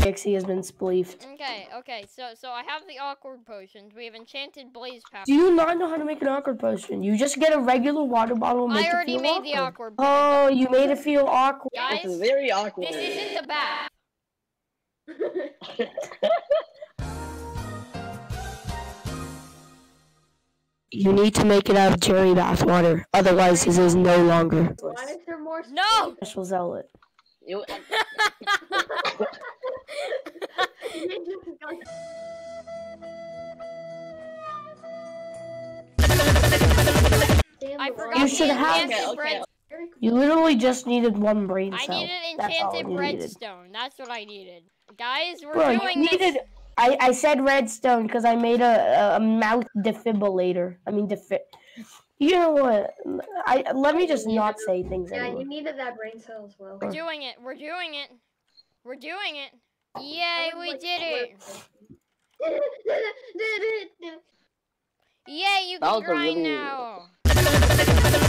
Pixie has been spleefed. Okay. So I have the awkward potions. We have enchanted blaze powder. Do you not know how to make an awkward potion? You just get a regular water bottle and make it feel awkward. I already made the awkward potion. Oh, you made it feel awkward. Guys, it's very awkward. This isn't the bath. You need to make it out of cherry bath water. Otherwise, this is no longer. Why is there more? No! Special zealot. I forgot You should have. Okay. You literally just needed one brain cell. I needed enchanted redstone. That's what I needed. Guys, we're doing this. I said redstone because I made a mouth defibrillator. I mean You know what? Let me just not say things anymore. Yeah, you needed that brain cell as well. We're doing it. Yay, we did it. Yay, you can grind now.